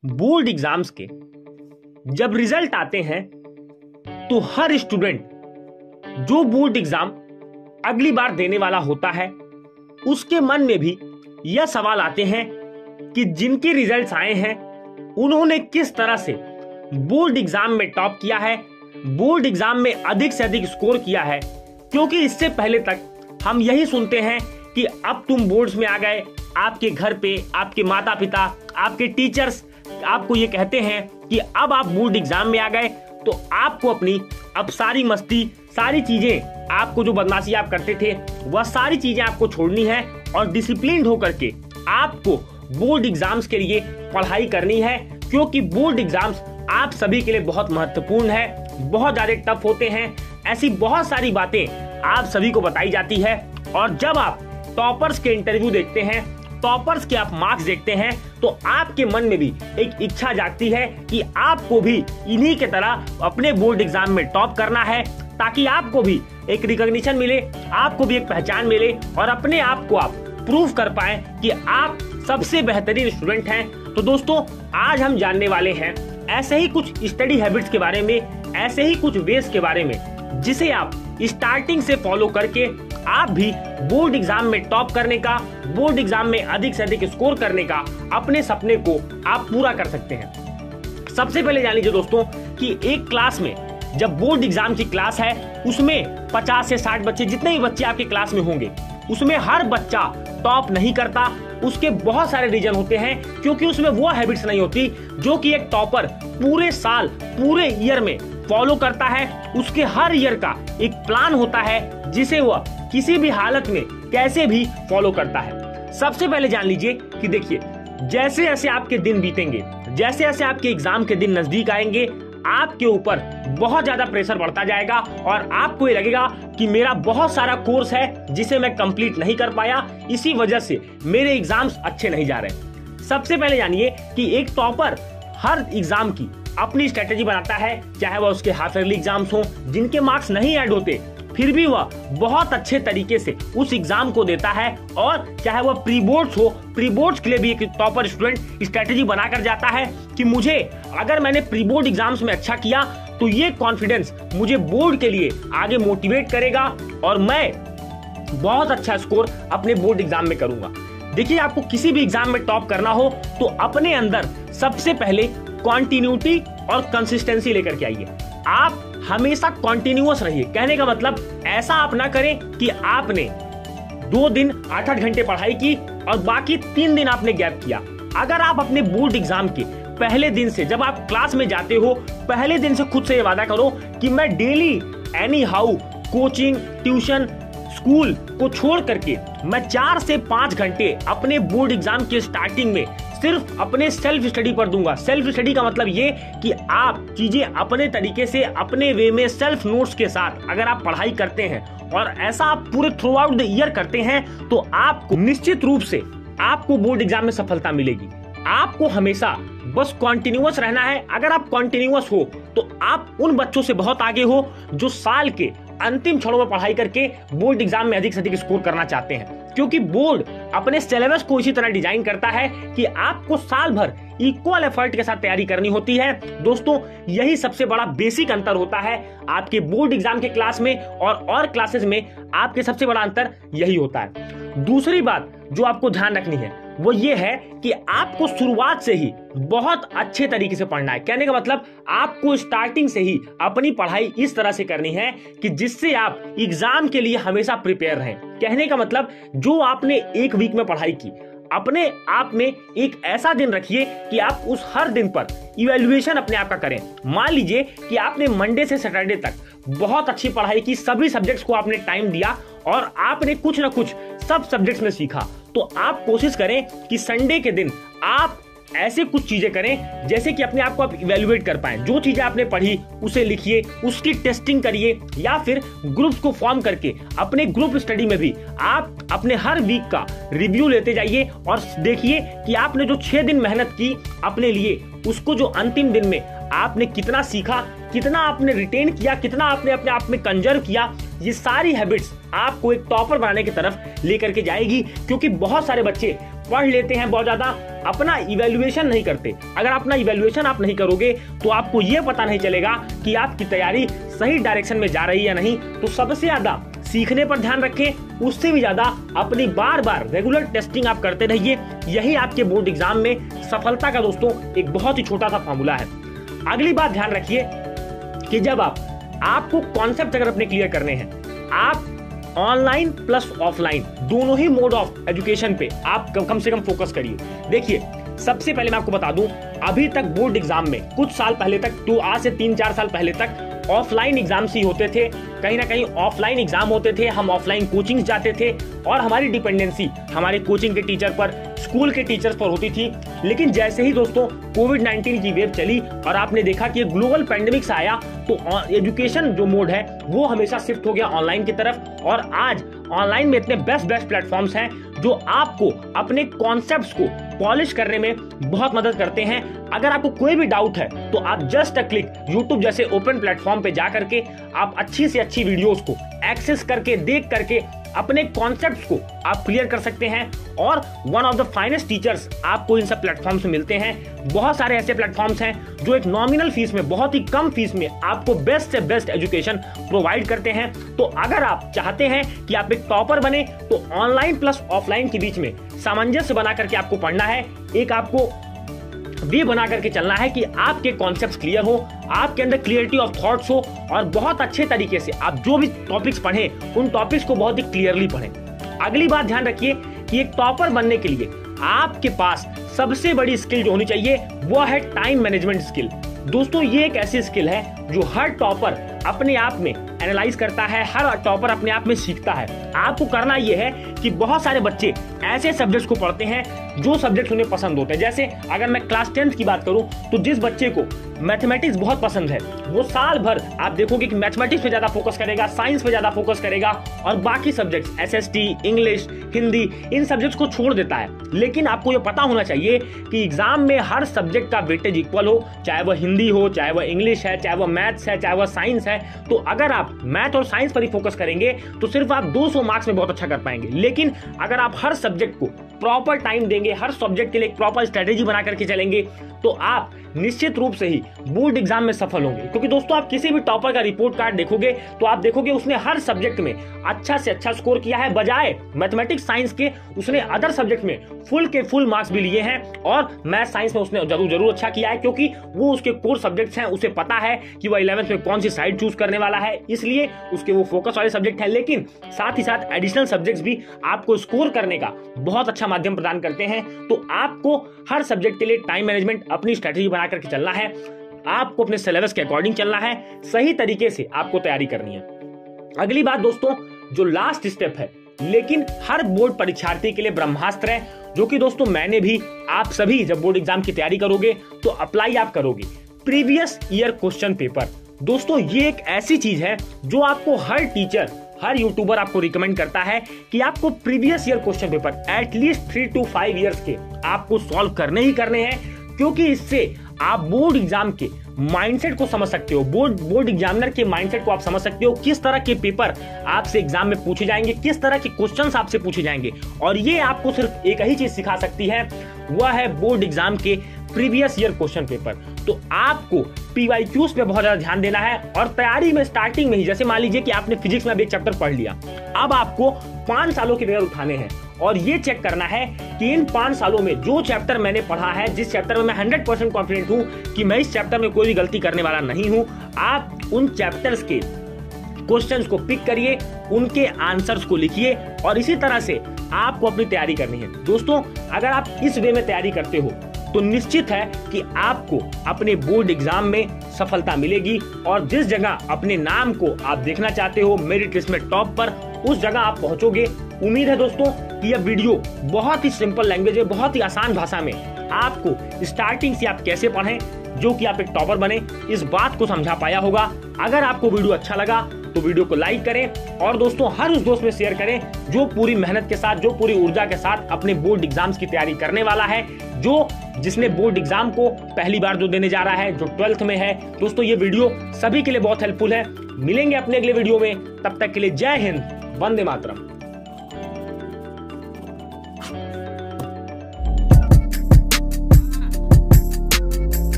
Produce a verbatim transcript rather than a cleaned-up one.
Board exams के जब result आते हैं तो हर स्टूडेंट जो बोर्ड एग्जाम अगली बार देने वाला होता है उसके मन में भी यह सवाल आते हैं कि जिनके रिजल्ट्स आए हैं उन्होंने किस तरह से बोर्ड एग्जाम में टॉप किया है, बोर्ड एग्जाम में अधिक से अधिक स्कोर किया है। क्योंकि इससे पहले तक हम यही सुनते हैं कि अब तुम बोर्ड्स में आ गए, आपके घर पे आपके माता पिता आपके टीचर्स आपको ये कहते हैं कि अब आप बोर्ड एग्जाम में आ गए तो आपको अपनी अब सारी मस्ती सारी चीजें आपको जो बदमाशी आप करते थे वह सारी चीजें आपको छोड़नी है और डिसिप्लिन्ड होकर के आपको बोर्ड एग्जाम्स के लिए पढ़ाई करनी है। क्योंकि बोर्ड एग्जाम्स आप सभी के लिए बहुत महत्वपूर्ण है, बहुत ज्यादा टफ होते हैं। ऐसी बहुत सारी बातें आप सभी को बताई जाती है और जब आप टॉपर्स के इंटरव्यू देखते हैं, टॉपर्स के आप मार्क्स देखते हैं तो आपके मन में भी एक इच्छा जागती है कि आपको भी इन्हीं के तरह अपने बोर्ड एग्जाम में टॉप करना है, ताकि आपको भी एक रिकॉग्निशन मिले, आपको भी एक पहचान मिले और अपने आप को आप प्रूव कर पाए कि आप सबसे बेहतरीन स्टूडेंट हैं। तो दोस्तों, आज हम जानने वाले हैं ऐसे ही कुछ स्टडी हैबिट्स के बारे में, ऐसे ही कुछ वेज के बारे में जिसे आप स्टार्टिंग से फॉलो करके आप भी बोर्ड एग्जाम में टॉप करने का, बोर्ड एग्जाम में अधिक से अधिक स्कोर करने का अपने सपने को आप पूरा कर सकते हैं। सबसे पहले जान लीजिए दोस्तों कि एक क्लास में जब बोर्ड एग्जाम की क्लास है उसमें पचास से साठ बच्चे, जितने भी बच्चे आपके क्लास में होंगे, उसमें हर बच्चा टॉप नहीं करता। उसके बहुत सारे रीजन होते हैं, क्योंकि उसमें वो हैबिट्स नहीं होती जो कि एक टॉपर पूरे साल पूरे ईयर में फॉलो करता है। उसके हर ईयर का एक प्लान होता है जिसे वह किसी भी हालत में कैसे भी फॉलो करता है। सबसे पहले जान लीजिए कि देखिए, जैसे जैसे आपके दिन बीतेंगे, जैसे जैसे आपके एग्जाम के दिन नजदीक आएंगे, आपके ऊपर बहुत ज्यादा प्रेशर बढ़ता जाएगा और आपको ये लगेगा कि मेरा बहुत सारा कोर्स है जिसे मैं कंप्लीट नहीं कर पाया, इसी वजह से मेरे एग्जाम्स अच्छे नहीं जा रहे। सबसे पहले जानिए कि एक टॉपर हर एग्जाम की अपनी स्ट्रेटेजी बनाता है, चाहे वह उसके हाफ ईयरली एग्जाम्स हो जिनके मार्क्स नहीं ऐड होते, फिर भी वह बहुत अच्छे तरीके से उस एग्जाम को देता है। और चाहे वह प्री बोर्ड्स हो, प्री बोर्ड्स के लिए भी एक टॉपर स्टूडेंट स्ट्रेटेजी बनाकर जाता है कि मुझे अगर मैंने प्री बोर्ड एग्जाम्स में अच्छा किया तो ये कॉन्फिडेंस मुझे बोर्ड के लिए आगे मोटिवेट करेगा और मैं बहुत अच्छा स्कोर अपने बोर्ड एग्जाम में करूंगा। देखिए, आपको किसी भी एग्जाम में टॉप करना हो तो अपने अंदर सबसे पहले कॉन्टिन्यूटी और कंसिस्टेंसी लेकर के आइए। आप हमेशा कॉन्टिन्यूअस रहिए। कहने का मतलब ऐसा आप ना करें कि आपने दो दिन आठ आठ घंटे पढ़ाई की और बाकी तीन दिन आपने गैप किया। अगर आप अपने बोर्ड एग्जाम के पहले दिन से, जब आप क्लास में जाते हो, पहले दिन से खुद से ये वादा करो कि मैं daily anyhow coaching, tuition, school को छोड़ करके मैं चार से पांच घंटे अपने बोर्ड एग्जाम के स्टार्टिंग में सिर्फ अपने सेल्फ स्टडी पर दूंगा। सेल्फ स्टडी का मतलब ये कि आप चीजें अपने तरीके से, अपने वे में, सेल्फ नोट्स के साथ अगर आप पढ़ाई करते हैं और ऐसा आप पूरे थ्रू आउट द ईयर करते हैं तो आपको निश्चित रूप से आपको बोर्ड एग्जाम में सफलता मिलेगी। आपको हमेशा बस कॉन्टिन्यूअस रहना है। अगर आप कॉन्टिन्यूअस हो तो आप उन बच्चों से बहुत आगे हो जो साल के अंतिम क्षणों में पढ़ाई करके बोर्ड एग्जाम में अधिक से अधिक स्कोर करना चाहते हैं। क्योंकि बोर्ड अपने सिलेबस को इसी तरह डिजाइन करता है कि आपको साल भर इक्वल एफर्ट के साथ तैयारी करनी होती है। दोस्तों, यही सबसे बड़ा बेसिक अंतर होता है आपके बोर्ड एग्जाम के क्लास में और और क्लासेस में। आपके सबसे बड़ा अंतर यही होता है। दूसरी बात जो आपको ध्यान रखनी है वो ये है कि आपको शुरुआत से ही बहुत अच्छे तरीके से पढ़ना है। कहने का मतलब आपको स्टार्टिंग से ही अपनी पढ़ाई इस तरह से करनी है कि जिससे आप एग्जाम के लिए हमेशा प्रिपेयर रहें। कहने का मतलब जो आपने एक वीक में पढ़ाई की, अपने आप में एक ऐसा दिन रखिए कि आप उस हर दिन पर इवैल्यूएशन अपने आप का करें। मान लीजिए कि आपने मंडे से सैटरडे तक बहुत अच्छी पढ़ाई की, सभी सब्जेक्ट्स को आपने टाइम दिया और आपने कुछ ना कुछ सब सब्जेक्ट्स में सीखा, तो आप कोशिश करें कि संडे के दिन आप ऐसे कुछ चीजें करें जैसे कि अपने आप को आप इवैल्यूएट कर पाएं। जो चीजें आपने पढ़ी उसे लिखिए, उसकी टेस्टिंग करिए, या फिर ग्रुप्स को फॉर्म करके अपने ग्रुप स्टडी में भी आप अपने हर वीक का रिव्यू लेते जाइए और देखिए कि आपने जो छह दिन मेहनत की अपने लिए, उसको जो अंतिम दिन में आपने कितना सीखा, कितना आपने रिटेन किया, कितना आपने अपने आप में कंजर्व किया। ये सारी हैबिट्स आपको एक टॉपर बनाने की तरफ लेकर के जाएगी। क्योंकि बहुत सारे बच्चे पढ़ लेते हैं बहुत ज्यादा, अपना इवैल्यूएशन नहीं करते। अगर अपना इवैल्यूएशन आप नहीं करोगे तो आपको यह पता नहीं चलेगा कि आपकी तैयारी सही डायरेक्शन में जा रही है या नहीं। तो सबसे ज्यादा सीखने पर ध्यान रखें, उससे भी ज्यादा अपनी बार बार रेगुलर टेस्टिंग आप करते रहिए। यही आपके बोर्ड एग्जाम में सफलता का दोस्तों एक बहुत ही छोटा सा फॉर्मूला है। अगली बात ध्यान रखिए कि जब आप आपको कॉन्सेप्ट अगर अपने क्लियर करने हैं, आप ऑनलाइन प्लस ऑफलाइन दोनों ही मोड ऑफ एजुकेशन पे आप कम से कम फोकस करिए। देखिए, सबसे पहले मैं आपको बता दूं, अभी तक बोर्ड एग्जाम में कुछ साल पहले तक, तो आज से तीन चार साल पहले तक ऑफलाइन एग्जाम्स ही होते थे। कहीं ना कहीं ऑफलाइन एग्जाम होते थे, हम ऑफलाइन कोचिंग जाते थे और हमारी डिपेंडेंसी हमारे कोचिंग के टीचर पर, स्कूल के टीचर्स पर होती थी। लेकिन जैसे ही दोस्तों कोविड नाइनटीन की वेव चली और आपने देखा कि ग्लोबल पैंडेमिक्स आया, तो एजुकेशन जो मोड है वो हमेशा शिफ्ट हो गया ऑनलाइन की तरफ। और आज ऑनलाइन में इतने बेस्ट बेस्ट प्लेटफॉर्म्स हैं जो आपको अपने कॉन्सेप्ट्स को पॉलिश करने में बहुत मदद करते हैं। अगर आपको कोई भी डाउट है तो आप जस्ट अ क्लिक यूट्यूब जैसे ओपन प्लेटफॉर्म पे जा करके आप अच्छी से अच्छी वीडियोस को एक्सेस करके, देख करके अपने कॉन्सेप्ट्स को आप क्लियर कर सकते हैं। और one of the finest teachers आपको इन सब प्लेटफॉर्म्स में मिलते हैं। बहुत सारे ऐसे प्लेटफॉर्म्स हैं जो एक नॉमिनल फीस में, बहुत ही कम फीस में आपको बेस्ट से बेस्ट एजुकेशन प्रोवाइड करते हैं। तो अगर आप चाहते हैं कि आप एक टॉपर बने, तो ऑनलाइन प्लस ऑफलाइन के बीच में सामंजस्य बना करके आपको पढ़ना है। एक आपको वे बना करके चलना है कि आपके कॉन्सेप्ट्स क्लियर हो, आपके अंदर क्लियरिटी ऑफ थॉट्स हो और बहुत अच्छे तरीके से आप जो भी टॉपिक्स पढ़ें उन टॉपिक्स को बहुत ही क्लियरली पढ़ें। अगली बात ध्यान रखिए कि एक टॉपर बनने के लिए आपके पास सबसे बड़ी स्किल जो होनी चाहिए वो है टाइम मैनेजमेंट स्किल। दोस्तों, ये एक ऐसी स्किल है जो हर टॉपर अपने आप में एनालाइज करता है, हर टॉपर अपने आप में सीखता है। आपको करना यह है कि बहुत सारे बच्चे ऐसे सब्जेक्ट्स को पढ़ते हैं जो सब्जेक्ट्स उन्हें पसंद होते हैं। जैसे अगर मैं क्लास टेंथ की बात करूं तो जिस बच्चे को मैथमेटिक्स बहुत पसंद है वो साल भर आप देखोगे कि मैथमेटिक्स पे ज्यादा फोकस करेगा, साइंस पे ज्यादा फोकस करेगा और बाकी सब्जेक्ट्स एसएसटी, इंग्लिश, हिंदी, इन सब्जेक्ट्स को छोड़ देता है। लेकिन आपको ये पता होना चाहिए कि एग्जाम में हर सब्जेक्ट का वेटेज इक्वल हो, चाहे वह हिंदी हो, चाहे वह इंग्लिश है, चाहे वह मैथ्स है, चाहे वह साइंस है। तो अगर आप मैथ और साइंस पर ही फोकस करेंगे तो सिर्फ आप दो सौ मार्क्स में बहुत अच्छा कर पाएंगे। लेकिन अगर आप हर सब्जेक्ट को प्रॉपर टाइम देंगे, हर सब्जेक्ट के लिए एक प्रॉपर स्ट्रेटेजी बना करके चलेंगे, तो आप निश्चित रूप से ही बोर्ड एग्जाम में सफल होंगे। क्योंकि दोस्तों, आप किसी भी टॉपर का रिपोर्ट कार्ड देखोगे तो आप देखोगे उसने हर सब्जेक्ट में अच्छा से अच्छा स्कोर किया है। बजाय मैथमेटिक्स साइंस के उसने अदर सब्जेक्ट में फुल के फुल मार्क्स भी लिए हैं और मैथ साइंस में उसने जरूर जरूर अच्छा किया है, क्योंकि वो उसके कोर सब्जेक्ट्स हैं। उसे पता है कि वह इलेवेंथ में कौन सी साइड चूज करने वाला है, इसलिए उसके वो फोकस वाले सब्जेक्ट है। लेकिन साथ ही साथ एडिशनल सब्जेक्ट्स भी आपको स्कोर करने का बहुत अच्छा माध्यम प्रदान करते हैं। तो आपको हर सब्जेक्ट के लिए टाइम मैनेजमेंट, अपनी स्ट्रेटेजी बना करके चलना है। आपको अपने सिलेबस के अकॉर्डिंग चलना है, सही तरीके से आपको तैयारी करनी है। अगली बात दोस्तों, जो लास्ट स्टेप है लेकिन हर बोर्ड परीक्षार्थी के लिए ब्रह्मास्त्र है, जो कि दोस्तों मैंने भी, आप सभी जब बोर्ड एग्जाम की तैयारी करोगे तो अप्लाई आप करोगे, प्रीवियस ईयर क्वेश्चन पेपर। दोस्तों, ये एक ऐसी चीज है जो आपको हर टीचर, हर यूट्यूबर आपको रिकमेंड करता है कि आपको previous year question paper at least three two five years के आपको सॉल्व करने ही करने हैं, क्योंकि इससे आप बोर्ड एग्जाम के माइंडसेट को समझ सकते हो। बोर्ड बोर्ड एग्जामिनर के माइंडसेट को आप समझ सकते हो, किस तरह के पेपर आपसे एग्जाम में पूछे जाएंगे, किस तरह के क्वेश्चंस आपसे पूछे जाएंगे। और ये आपको सिर्फ एक ही चीज सिखा सकती है, वह है बोर्ड एग्जाम के प्रीवियस ईयर क्वेश्चन पेपर। तो आपको पीवाईक्यूज पे बहुत ज्यादा ध्यान देना है और तैयारी में स्टार्टिंग में ही, जैसे मान लीजिए कि आपने फिजिक्स में अभी एक चैप्टर पढ़ लिया, अब आपको पांच सालों के पेपर उठाने हैं और ये चेक करना है कि इन पांच सालों में जो चैप्टर मैंने पढ़ा है, जिस चैप्टर में मैं हंड्रेड परसेंट कॉन्फिडेंट हूं कि मैं इस चैप्टर में कोई भी गलती करने वाला नहीं हूं, आप उन चैप्टर्स के क्वेश्चंस को पिक करिए, उनके आंसर्स को लिखिए और इसी तरह से आपको अपनी तैयारी करनी है। दोस्तों, अगर आप इस वे में तैयारी करते हो तो निश्चित है कि आपको अपने बोर्ड एग्जाम में सफलता मिलेगी और जिस जगह अपने नाम को आप देखना चाहते हो, मेरिट लिस्ट में टॉप पर, उस जगह आप पहुंचोगे। उम्मीद है दोस्तों कि यह वीडियो बहुत ही सिंपल लैंग्वेज है, बहुत ही आसान भाषा में आपको स्टार्टिंग से आप कैसे पढ़ें जो कि आप एक टॉपर बने, इस बात को समझा पाया होगा। अगर आपको वीडियो अच्छा लगा तो वीडियो को लाइक करें और दोस्तों हर उस दोस्त में शेयर करें जो पूरी मेहनत के साथ, जो पूरी ऊर्जा के साथ अपने बोर्ड एग्जाम्स की तैयारी करने वाला है, जो जिसने बोर्ड एग्जाम को पहली बार जो देने जा रहा है, जो ट्वेल्थ में है। दोस्तों, ये वीडियो सभी के लिए बहुत हेल्पफुल है। मिलेंगे अपने अगले वीडियो में, तब तक के लिए जय हिंद, वंदे मातरम।